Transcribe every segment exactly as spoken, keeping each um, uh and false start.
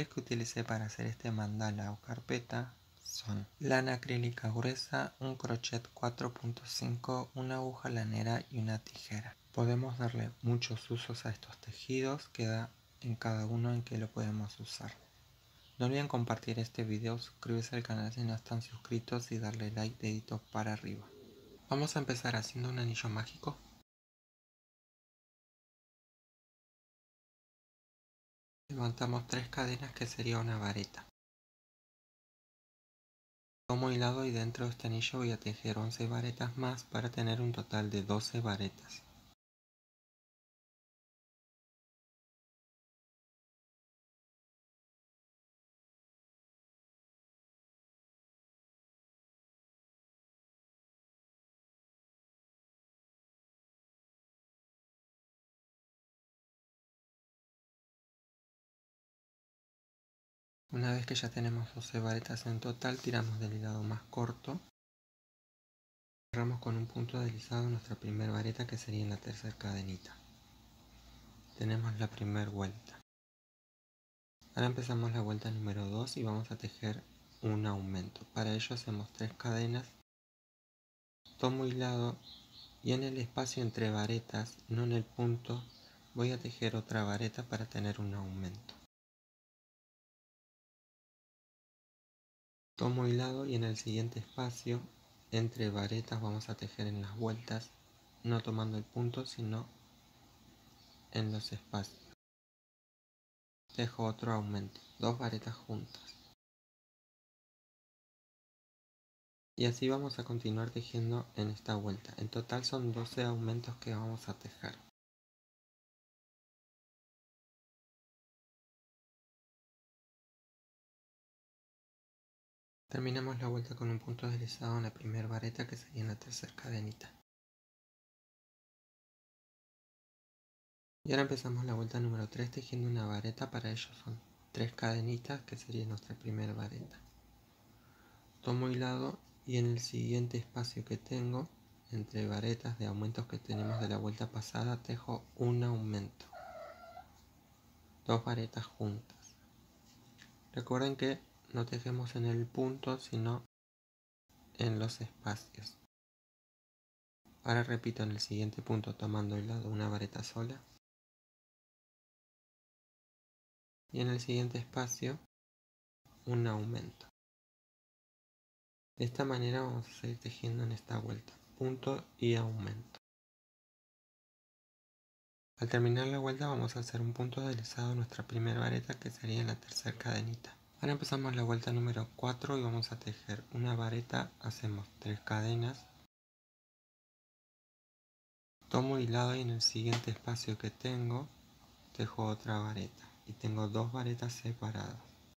materiales que utilicé para hacer este mandala o carpeta son lana acrílica gruesa, un crochet cuatro punto cinco, una aguja lanera y una tijera. Podemos darle muchos usos a estos tejidos, queda en cada uno en que lo podemos usar. No olviden compartir este video, suscribirse al canal si no están suscritos y darle like, dedito para arriba. Vamos a empezar haciendo un anillo mágico. Levantamos tres cadenas que sería una vareta. Tomo hilado y dentro de este anillo voy a tejer once varetas más para tener un total de doce varetas. Una vez que ya tenemos doce varetas en total, tiramos del hilado más corto. Cerramos con un punto deslizado nuestra primera vareta, que sería en la tercera cadenita. Tenemos la primera vuelta. Ahora empezamos la vuelta número dos y vamos a tejer un aumento. Para ello hacemos tres cadenas. Tomo hilado y en el espacio entre varetas, no en el punto, voy a tejer otra vareta para tener un aumento. Tomo hilado y en el siguiente espacio entre varetas vamos a tejer en las vueltas, no tomando el punto sino en los espacios. Tejo otro aumento, dos varetas juntas. Y así vamos a continuar tejiendo en esta vuelta. En total son doce aumentos que vamos a tejer. Terminamos la vuelta con un punto deslizado en la primera vareta, que sería en la tercera cadenita. Y ahora empezamos la vuelta número tres tejiendo una vareta. Para ello son tres cadenitas, que sería nuestra primera vareta. Tomo hilado y en el siguiente espacio que tengo entre varetas de aumentos que tenemos de la vuelta pasada, tejo un aumento, dos varetas juntas. Recuerden que no tejemos en el punto sino en los espacios. Ahora repito en el siguiente punto tomando hilado una vareta sola y en el siguiente espacio un aumento. De esta manera vamos a seguir tejiendo en esta vuelta, punto y aumento. Al terminar la vuelta vamos a hacer un punto deslizado en nuestra primera vareta, que sería en la tercera cadenita. Ahora empezamos la vuelta número cuatro y vamos a tejer una vareta, hacemos tres cadenas. Tomo hilado y en el siguiente espacio que tengo, tejo otra vareta y tengo dos varetas separadas.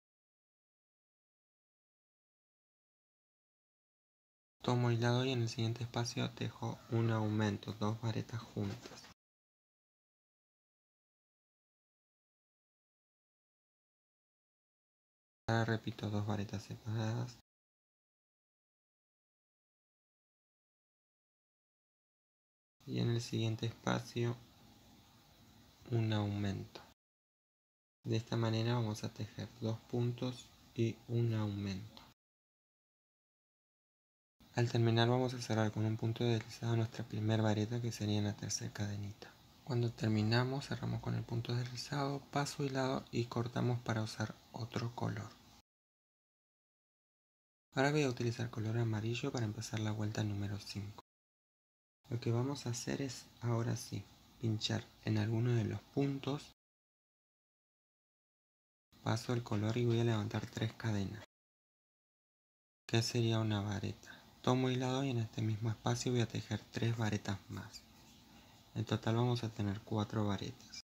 Tomo hilado y en el siguiente espacio tejo un aumento, dos varetas juntas. Ahora repito dos varetas separadas. Y en el siguiente espacio un aumento. De esta manera vamos a tejer dos puntos y un aumento. Al terminar vamos a cerrar con un punto deslizado nuestra primera vareta, que sería en la tercera cadenita. Cuando terminamos cerramos con el punto deslizado, paso hilado y cortamos para usar otro color. Ahora voy a utilizar color amarillo para empezar la vuelta número cinco. Lo que vamos a hacer es, ahora sí, pinchar en alguno de los puntos. Paso el color y voy a levantar tres cadenas, que sería una vareta. Tomo hilado y en este mismo espacio voy a tejer tres varetas más. En total vamos a tener cuatro varetas.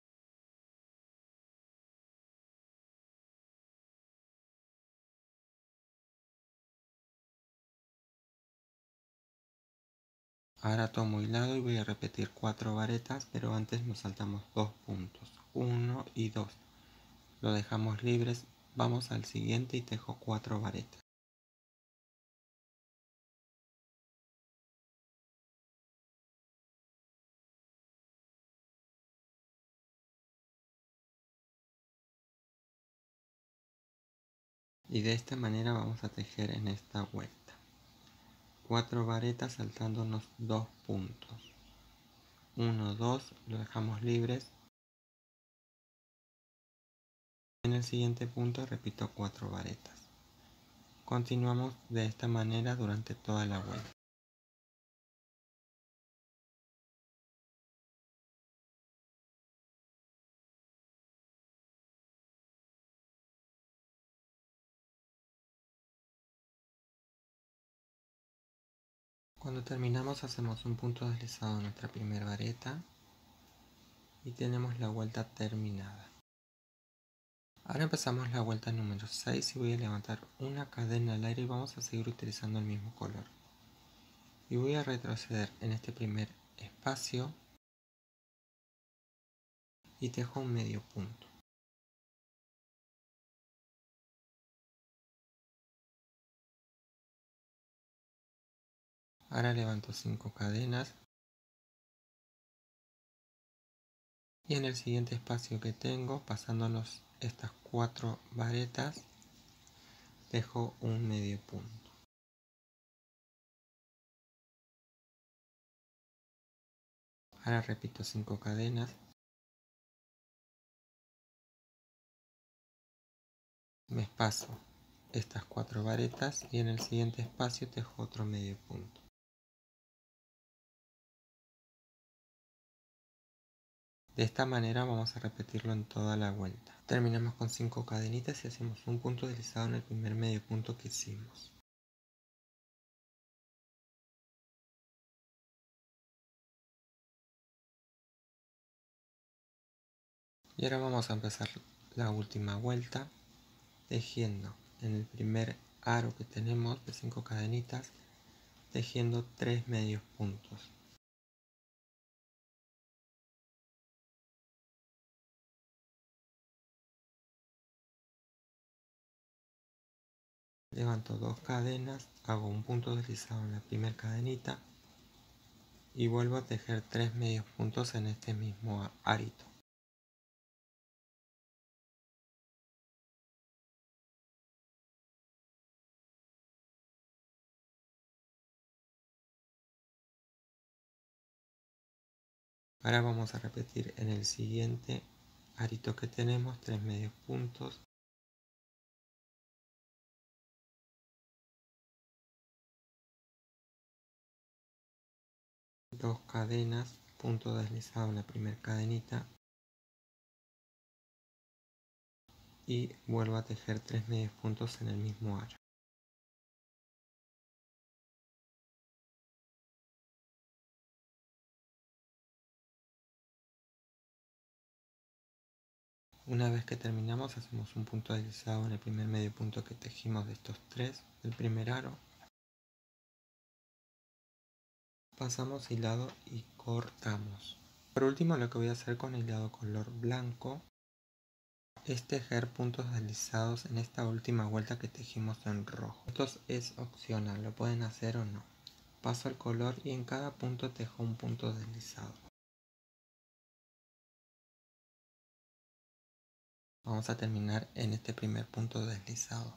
Ahora tomo hilado y voy a repetir cuatro varetas, pero antes nos saltamos dos puntos, uno y dos. Lo dejamos libres, vamos al siguiente y tejo cuatro varetas. Y de esta manera vamos a tejer en esta vuelta cuatro varetas saltándonos dos puntos, uno, dos, lo dejamos libres. En el siguiente punto repito cuatro varetas. Continuamos de esta manera durante toda la vuelta. Cuando terminamos hacemos un punto deslizado en nuestra primera vareta y tenemos la vuelta terminada. Ahora empezamos la vuelta número seis y voy a levantar una cadena al aire y vamos a seguir utilizando el mismo color. Y voy a retroceder en este primer espacio y tejo un medio punto. Ahora levanto cinco cadenas y en el siguiente espacio que tengo, pasándonos estas cuatro varetas, dejo un medio punto. Ahora repito cinco cadenas, me paso estas cuatro varetas y en el siguiente espacio tejo otro medio punto. De esta manera vamos a repetirlo en toda la vuelta. Terminamos con cinco cadenitas y hacemos un punto deslizado en el primer medio punto que hicimos. Y ahora vamos a empezar la última vuelta tejiendo en el primer aro que tenemos de cinco cadenitas, tejiendo tres medios puntos. Levanto dos cadenas, hago un punto deslizado en la primera cadenita y vuelvo a tejer tres medios puntos en este mismo arito. Ahora vamos a repetir en el siguiente arito que tenemos tres medios puntos. Dos cadenas, punto deslizado en la primera cadenita y vuelvo a tejer tres medios puntos en el mismo aro. Una vez que terminamos hacemos un punto deslizado en el primer medio punto que tejimos de estos tres del primer aro. Pasamos hilado y cortamos. Por último, lo que voy a hacer con hilado color blanco es tejer puntos deslizados en esta última vuelta que tejimos en rojo. Esto es opcional, lo pueden hacer o no. Paso el color y en cada punto tejo un punto deslizado. Vamos a terminar en este primer punto deslizado.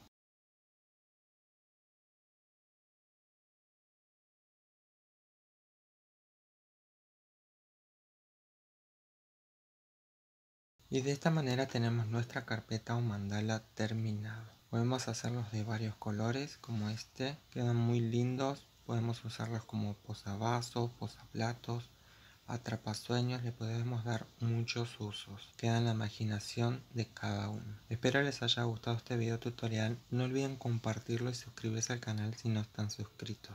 Y de esta manera tenemos nuestra carpeta o mandala terminado. Podemos hacerlos de varios colores como este, quedan muy lindos. Podemos usarlos como posavasos, posaplatos, atrapasueños, le podemos dar muchos usos. Queda en la imaginación de cada uno. Espero les haya gustado este video tutorial. No olviden compartirlo y suscribirse al canal si no están suscritos.